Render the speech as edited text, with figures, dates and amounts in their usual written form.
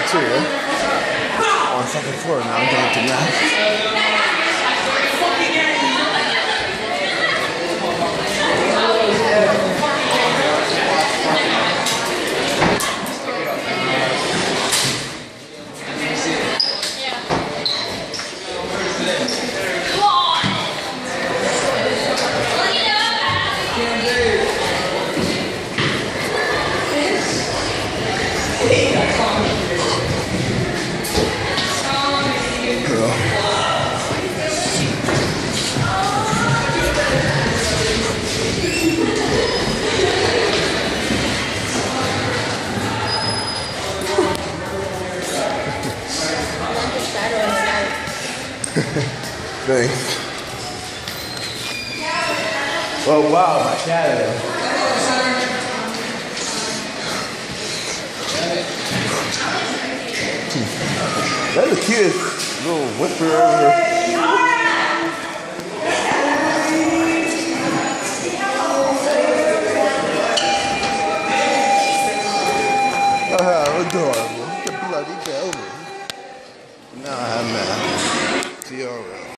too. On the fucking floor now, I'm going to that. Thanks. Oh wow, my shadow. That's the cutest little whisper over here. Adorable. The bloody velvet. Now I'm mad. TRL.